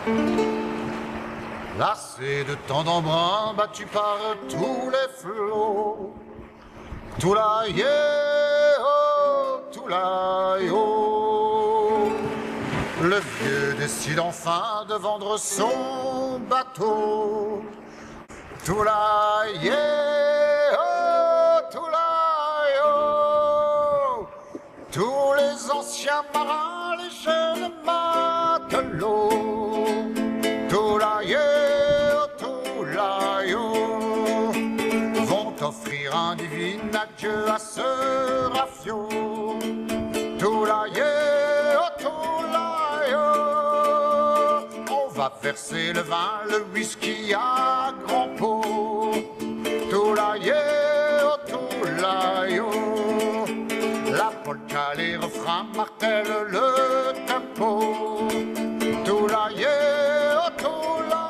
Lassé de tant d'embruns battus par tous les flots, tout là, tout là, le vieux décide enfin de vendre son bateau. Tout là, tout là, tous les anciens marins, les jeunes matelots. Tout là, tout là, vont offrir un divin adieu à ce rafio. Tout là, tout là, on va verser le vin, le whisky à grands pots. Tout là, tout là, la polka, les refrains martèlent le tempo. Tout là, tout là,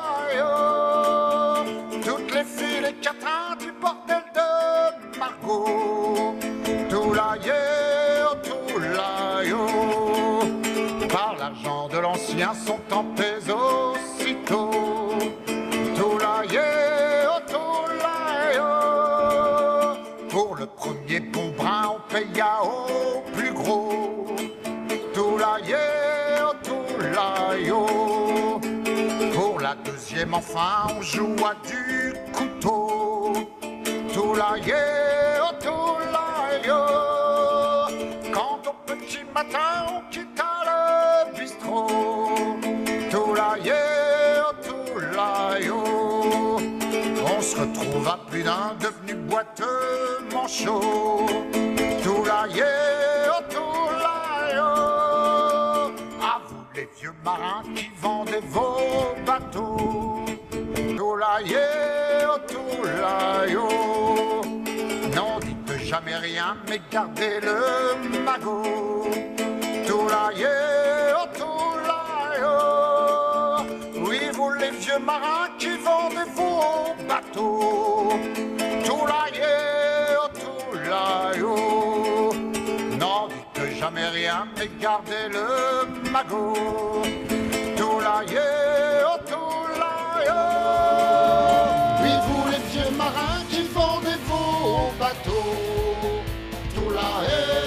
toutes les filles, les quatrains du bordel de Margot. Tout là, tout là, par l'argent de l'ancien sont tempés aussitôt. Tout là, tout là, pour le premier bon brin on paya au plus gros. Tout là, tout là, pour la deuxième enfin on joue à du couteau. Tout là, tout là, quand au petit matin on quitta le bistrot. Tout là, tout là, on se retrouve à plus d'un devenu boiteux manchot. Tout là, tout là, à vous les vieux marins qui vendez vos bateaux. Tout là, tout là, n'en dites jamais rien mais gardez le magot. Tout là, tout là, oui vous les vieux marins qui vendez vos bateaux. Tout là, tout là, n'en dites jamais rien mais gardez le magot. Tout là, tout là, oui vous les vieux marins qui vendez vos bateaux. Tout là,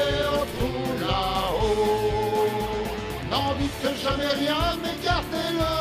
tout là-haut, n'en dites jamais rien mais gardez le